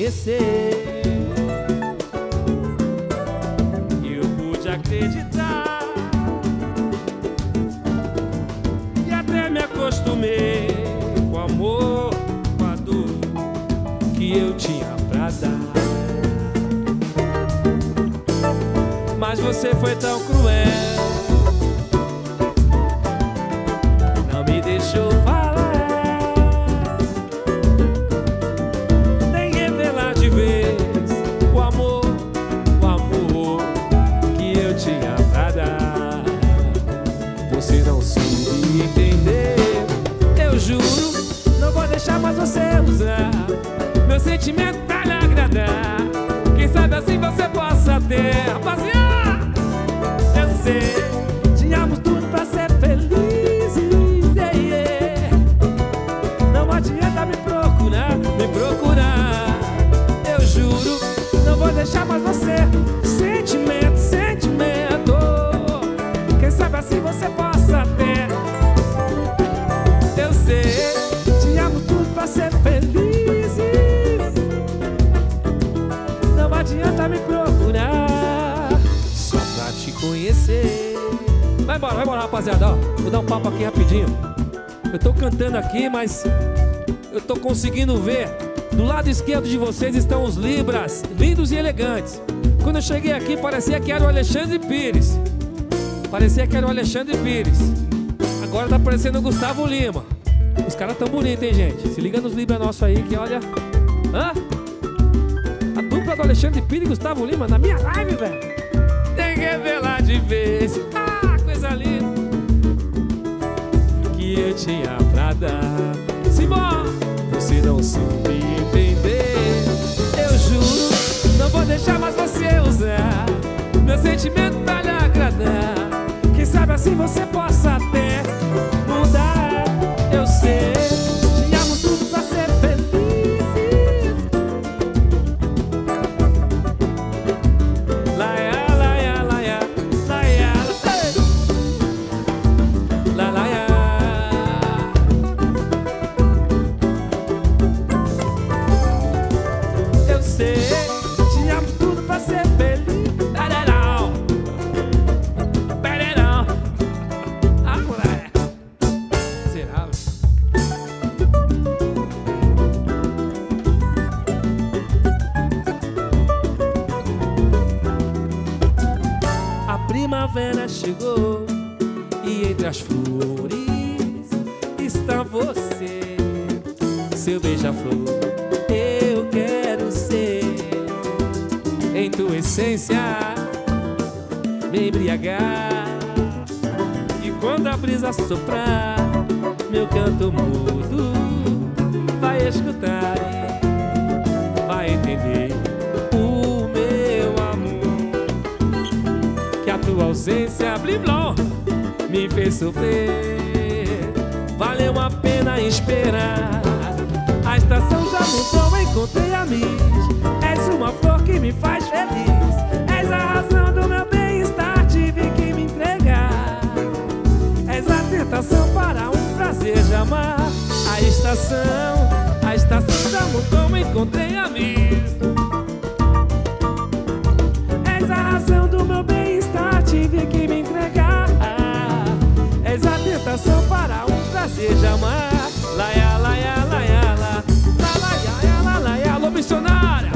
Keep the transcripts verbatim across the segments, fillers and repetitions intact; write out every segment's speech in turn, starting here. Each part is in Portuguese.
conhecer, eu pude acreditar e até me acostumei com o amor, com a dor que eu tinha pra dar. Mas você foi tão cruel, não me deixou falar, nem revelar de vez o amor, o amor que eu tinha pra dar. Você não soube entender, eu juro, não vou deixar mais você usar meu sentimento pra lhe agradar. Quem sabe assim você possa ter, rapaziada. Eu sei, tínhamos tudo pra ser felizes, yeah, yeah. Não adianta me procurar, me procurar. Eu juro, não vou deixar mais você. Sentimento, sentimento. Quem sabe assim você possa ter. Eu sei, tínhamos tudo pra ser felizes. Não adianta me procurar, só pra te conhecer. Vai embora, vai embora, rapaziada, ó. Vou dar um papo aqui rapidinho. Eu tô cantando aqui, mas eu tô conseguindo ver. Do lado esquerdo de vocês estão os Libras, lindos e elegantes. Quando eu cheguei aqui, parecia que era o Alexandre Pires. Parecia que era o Alexandre Pires. Agora tá parecendo o Gustavo Lima. Os caras tão bonitos, hein, gente? Se liga nos Libras nossos aí, que olha... Hã? A dupla do Alexandre Pires e Gustavo Lima na minha live, velho. Tem que revelar de vez. Ah, coisa linda que eu tinha pra dar. Simbora! Você não soube entender, eu juro, não vou deixar mais você usar meu sentimento pra lhe agradar. Quem sabe assim você possa até mudar. Eu sei, tínhamos tudo pra ser felizes. Laia, laia, laia, laia, la, laia. Eu sei, tínhamos tudo pra ser feliz. Pererão, pererão. Ah, moleque. Será? A primavera chegou e entre as flores está você, seu beija-flor. Eu quero ser em tua essência, me embriagar. E quando a brisa soprar, meu canto mudo vai escutar e vai entender o meu amor, que a tua ausência, blibló, me fez sofrer. Valeu a pena esperar. A estação já mudou, encontrei a Miss. És uma flor que me faz feliz. És a razão do meu bem-estar, tive que me entregar. És a tentação para um prazer de amar. A estação, a estação já mudou, encontrei a Miss. És a razão do meu bem-estar, tive que me entregar. És a tentação para um prazer de amar. Laia, laia, laia, la, la, laia, la, laia, alô, missionária.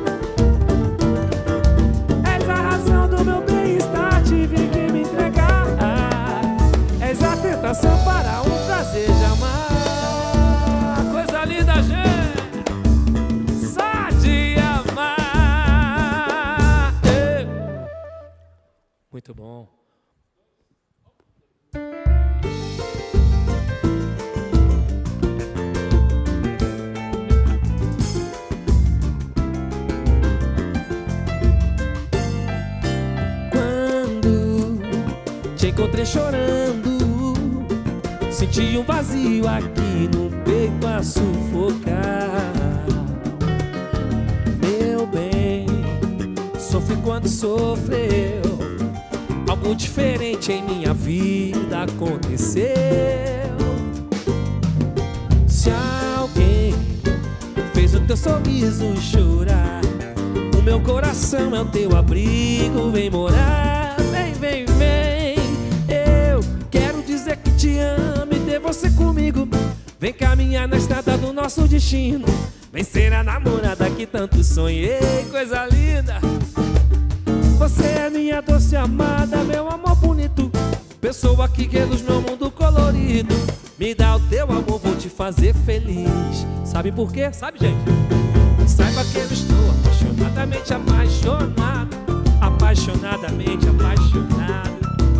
És a razão do meu bem-estar, tive que me entregar. És a tentação para um prazer de amar. Coisa linda, gente. Só de amar. Ei. Muito bom. Te encontrei chorando, senti um vazio aqui no peito a sufocar. Meu bem, sofri quando sofreu. Algo diferente em minha vida aconteceu. Se alguém fez fez o teu sorriso chorar. O meu coração é o teu abrigo, vem morar. Vem, vem, vem. Eu quero dizer que te amo e ter você comigo. Vem caminhar na estrada do nosso destino. Vem ser a namorada que tanto sonhei, coisa linda. Você é minha doce amada, meu amor bonito, pessoa que reluz meu mundo colorido. Me dá o teu amor, vou te fazer feliz. Sabe por quê? Sabe, gente? Saiba que eu estou apaixonadamente apaixonado. Apaixonadamente apaixonado.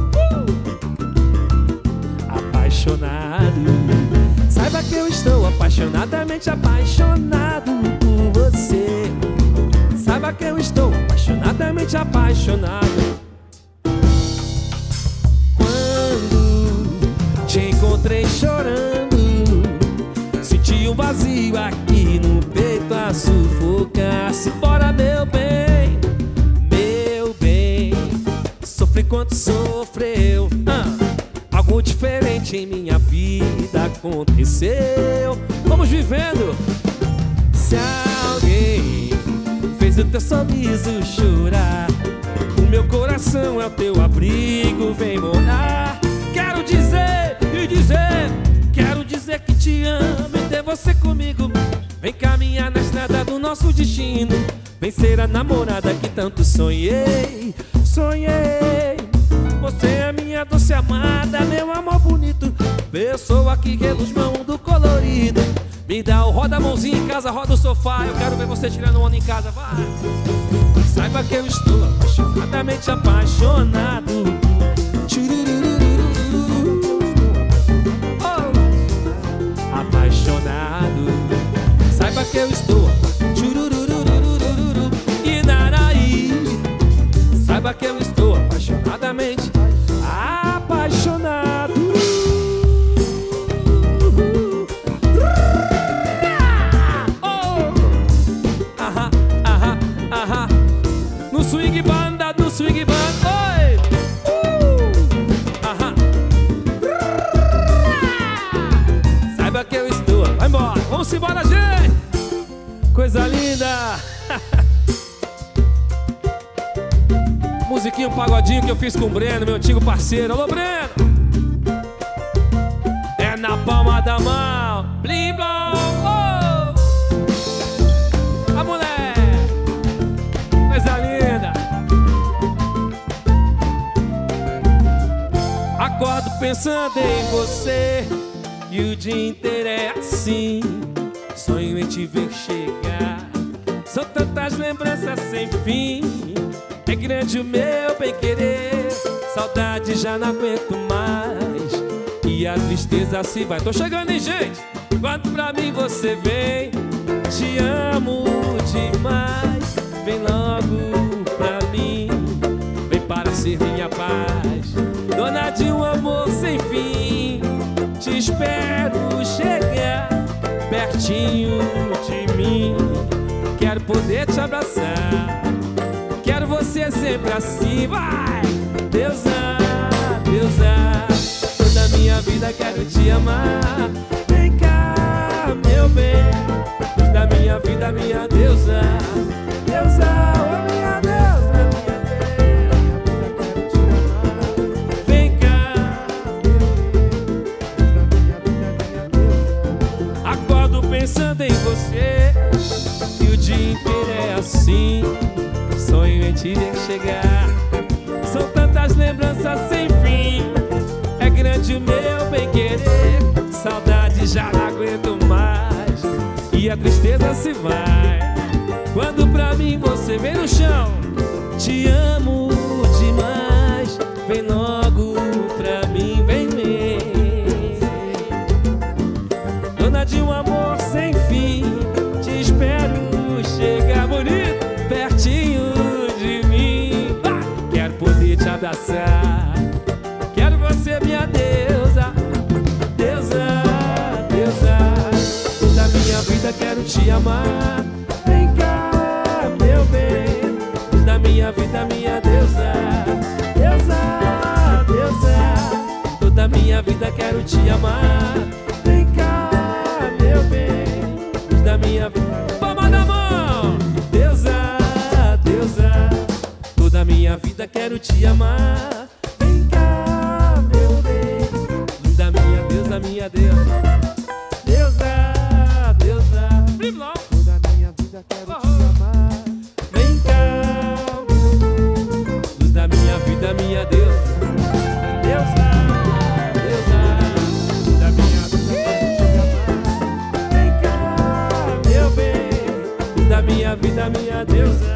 uh! Apaixonado. Saiba que eu estou apaixonadamente apaixonado por você. Saiba que eu estou apaixonadamente apaixonado. Quando te encontrei chorando, senti um vazio aqui no peito a sufocar-se. Bora, meu bem, meu bem, sofri quanto sofreu. ah. Algo diferente em minha vida aconteceu. Vamos vivendo. Se alguém fez o teu sorriso chorar, o meu coração é o teu abrigo, vem morar. Quero dizer e dizer, quero dizer que te amo e ter você comigo. Vem caminhar na estrada do nosso destino. Vem ser a namorada que tanto sonhei, sonhei. Você é minha doce amada, meu amor bonito, pessoa que reluz meu mundo colorido. Me dá o roda a mãozinha em casa, roda o sofá. Eu quero ver você tirando onda em casa, vai. Saiba que eu estou apaixonadamente apaixonado. Oh, apaixonado. Saiba que eu estou e naraí. Saiba que eu estou apaixonadamente apaixonado. Oh! Ahá, ahá, ahá. No swing banda, no swing banda. Oi! Uh! Ahá. Saiba que eu estou. Vai embora, vamos embora, gente. Coisa linda. Musiquinha, um pagodinho que eu fiz com o Breno, meu antigo parceiro. Alô, Breno! É na palma da mão. Blim, blom, oh! A mulher! Coisa linda! Acordo pensando em você e o dia inteiro é assim. Sonho em te ver chegar. São tantas lembranças sem fim. É grande o meu bem-querer, saudade já não aguento mais, e a tristeza se vai. Tô chegando, hein, gente? Quando pra mim você vem, te amo demais. Vem logo pra mim, vem para ser minha paz. Dona de um amor sem fim, te espero chegar pertinho de mim. Quero poder te abraçar, quero você sempre assim, vai! Deusa, deusa, toda minha vida quero te amar. Vem cá, meu bem, da minha vida, minha deusa. Deusa, oh minha deusa, minha deusa, quero te amar. Vem cá, da minha vida, minha deusa. Acordo pensando em você e o dia inteiro é assim. Sonho em te ver chegar. São tantas lembranças sem fim. É grande o meu bem-querer, saudade já não aguento mais, e a tristeza se vai. Quando pra mim você vem no chão, te amo demais. Vem logo pra mim, vem vem. Dona de um amor sem fim, te espero chegar bonito pertinho de mim. Ah, quero poder te abraçar, quero você minha deusa. Deusa, deusa, toda minha vida quero te amar. Vem cá, meu bem, da minha vida, minha deusa. Deusa, deusa, toda minha vida quero te amar. Vem cá, meu bem, da minha minha vida. Palma da mão! Deusa, deusa, toda minha vida quero te amar. Vem cá, meu bem, luz da minha deusa, minha deusa. Deusa, deusa, toda minha vida quero te amar. Vem cá, luz da minha vida, minha deusa. Deusa, deusa, luz da minha vida quero te amar. Vem cá, meu bem, luz da minha vida, minha deusa.